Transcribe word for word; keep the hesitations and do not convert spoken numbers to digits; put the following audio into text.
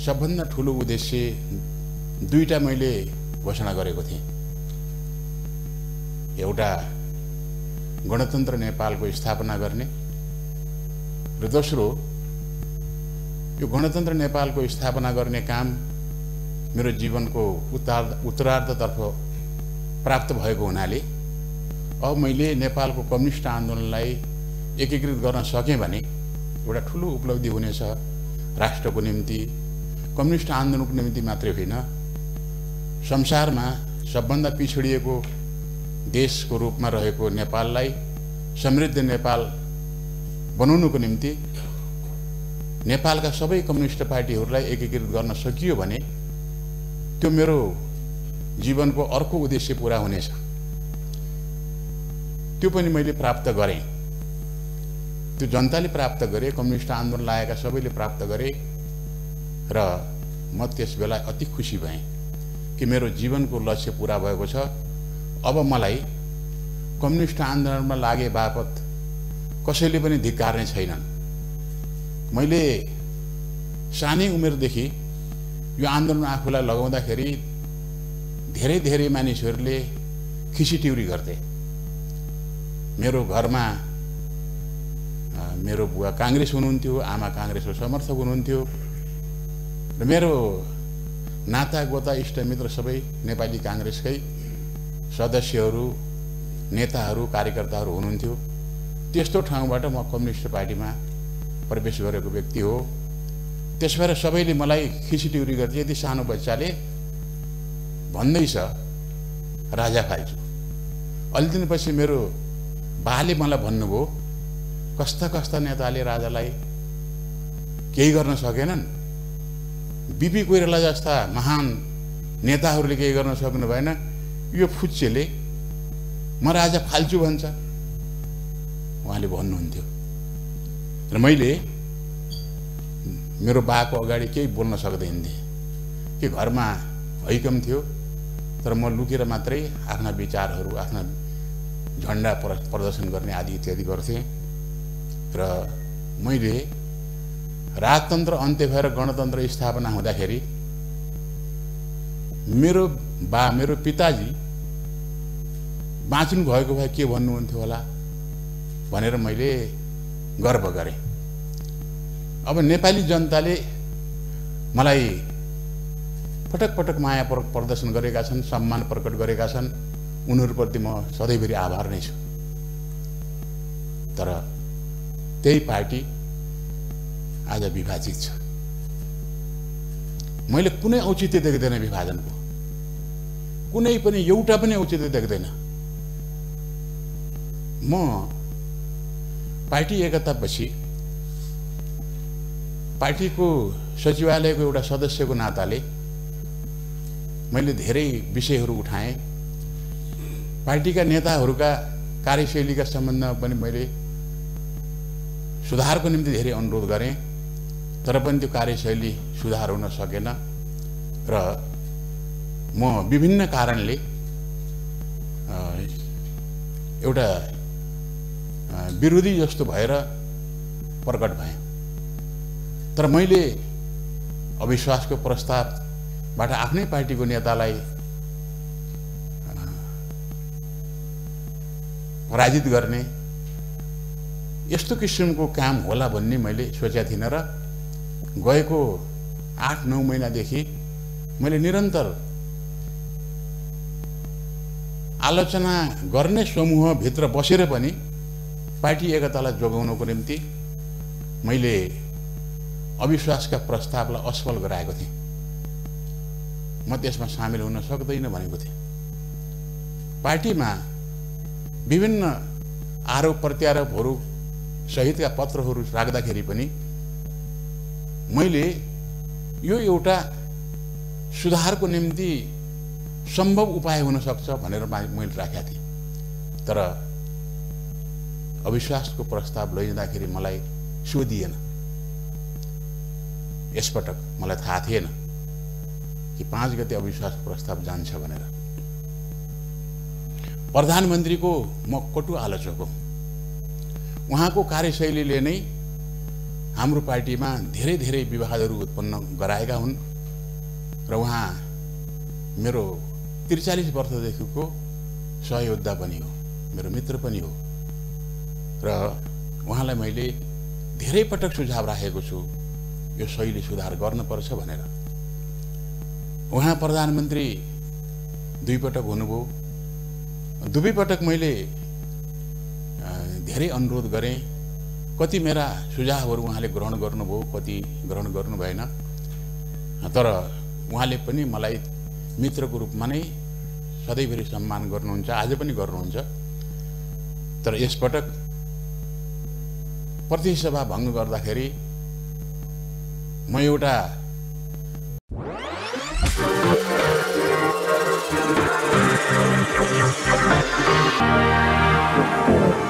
सबभन्दा ठुलो उद्देश्य दुईटा मैले घोषणा गरेको थिएँ। एउटा गणतन्त्र नेपालको स्थापना गर्ने र दोस्रो यो गणतन्त्र नेपालको स्थापना गर्ने काम मेरो जीवनको उत्तरार्ध उत्तरार्धतर्फ प्राप्त भएको हुनाले अब मैले नेपालको कम्युनिस्ट आन्दोलनलाई एकीकृत गर्न सकेँ भने एउटा ठुलो उपलब्धि हुनेछ। राष्ट्रको निम्ति, कम्युनिस्ट आन्दोलनको निम्ति मात्रै होइन, संसारमा सबभन्दा पिछडिएको देशको रूपमा रहेको नेपाललाई समृद्ध नेपाल बनाउनुको निम्ति नेपालका सबै कम्युनिस्ट पार्टीहरूलाई एकीकृत गर्न सकियो भने त्यो मेरो जीवनको अर्को उद्देश्य पूरा हुनेछ। त्यो पनि मैले प्राप्त गरेँ। त्यो जनताले प्राप्त गरे, कम्युनिस्ट आन्दोलन लागेका सबैले प्राप्त गरे र म त्यस बेला अति खुसी भएँ कि मेरो जीवनको लक्ष्य पूरा भएको छ। अब मलाई कम्युनिस्ट आन्दोलनमा लागे बापत कसैले पनि धिक्कार्ने छैनन्। मैले सानै उमेरदेखि यो आन्दोलन आफूलाई लगाउँदाखेरि धेरै धेरै मानिसहरूले खिसीटिउरी गर्थे। मेरो घरमा मेरो बुवा काङ्ग्रेस हुनुहुन्थ्यो, आमा काङ्ग्रेसको समर्थक हुनुहुन्थ्यो र मेरो नाता गोता इष्टमित्र सबै नेपाली काङ्ग्रेसकै सदस्यहरू, नेताहरू, कार्यकर्ताहरू हुनुहुन्थ्यो। त्यस्तो ठाउँबाट म कम्युनिस्ट पार्टीमा प्रवेश गरेको व्यक्ति हो। त्यस भएर सबैले मलाई खिसीटिउरी गर्थे। यदि सानो बच्चाले भन्दैछ राजा फाल्छु, अलि दिनपछि मेरो बाले मलाई भन्नुभयो कस्ता कस्ता नेताले राजालाई केही गर्न सकेनन्, बिपी कोइराला जस्ता महान नेताहरूले केही गर्न सक्नु भएन, यो फुच्चेले म राजा फाल्छु भन्छ, उहाँले भन्नुहुन्थ्यो। र मैले मेरो बाको अगाडि केही बोल्न सक्दैन थिएँ कि घरमा हैकम थियो, तर म लुकेर मात्रै आफ्ना विचारहरू, आफ्ना झन्डा प्रदर्शन गर्ने आदि इत्यादि गर्थेँ। र मैले राजतन्त्र अन्त्य भएर गणतन्त्र स्थापना हुँदाखेरि मेरो बा, मेरो पिताजी बाँच्नु भएको भए के भन्नुहुन्थ्यो होला भनेर मैले गर्व गरेँ। अब नेपाली जनताले मलाई पटक पटक माया प्रदर्शन गरेका छन्, सम्मान प्रकट गरेका छन्, उनीहरूप्रति म सधैँभरि आभार नै छु। तर त्यही पार्टी आज विभाजित छ। मैले कुनै औचित्य देख्दैन विभाजनको, कुनै पनि एउटा पनि औचित्य देख्दैन। म पार्टी एकतापछि पार्टीको सचिवालयको एउटा सदस्यको नाताले मैले धेरै विषयहरू उठाएँ। पार्टीका नेताहरूका कार्यशैलीका सम्बन्धमा पनि मैले सुधारको निम्ति धेरै अनुरोध गरेँ, तर पनि त्यो कार्यशैली सुधार हुन सकेन र म विभिन्न कारणले एउटा विरोधी जस्तो भएर प्रकट भएँ। तर मैले अविश्वासको प्रस्तावबाट आफ्नै पार्टीको नेतालाई पराजित गर्ने यस्तो किसिमको काम होला भन्ने मैले सोचेको थिइनँ। र गएको आठ नौ महिनादेखि मैले निरन्तर आलोचना गर्ने समूहभित्र बसेर पनि पार्टी एकतालाई जोगाउनको निम्ति मैले अविश्वासका प्रस्तावलाई असफल गराएको थिएँ। म त्यसमा सामेल हुन सक्दैन भनेको थिएँ। पार्टीमा विभिन्न आरोप प्रत्यारोपहरू सहितका पत्रहरू राख्दाखेरि पनि मैले यो एउटा सुधारको निम्ति सम्भव उपाय हुन सक्छ भनेर मैले राखेका थिएँ। तर अविश्वासको प्रस्ताव लैजाँदाखेरि मलाई सोधिएन। यसपटक मलाई थाहा थिएन कि पाँच गते अविश्वास प्रस्ताव जान्छ भनेर। प्रधानमन्त्रीको म कटु आलोचक हो। उहाँको कार्यशैलीले नै हाम्रो पार्टीमा धेरै धेरै विवादहरू उत्पन्न गराएका हुन् र उहाँ मेरो त्रिचालीस वर्षदेखिको सहयोद्धा पनि हो, मेरो मित्र पनि हो र उहाँलाई मैले धेरै पटक सुझाव राखेको छु यो शैली सुधार गर्नुपर्छ भनेर। उहाँ प्रधानमन्त्री दुई पटक हुनुभयो, दुवै पटक मैले धेरै अनुरोध गरेँ, कति मेरा सुझावहरू उहाँले ग्रहण गर्नुभयो, कति ग्रहण गर्नु भएन, तर उहाँले पनि मलाई मित्रको रूपमा नै सधैँभरि सम्मान गर्नुहुन्छ, आज पनि गर्नुहुन्छ। तर यसपटक प्रतिनिधि सभा भङ्ग गर्दाखेरि म एउटा Thank you.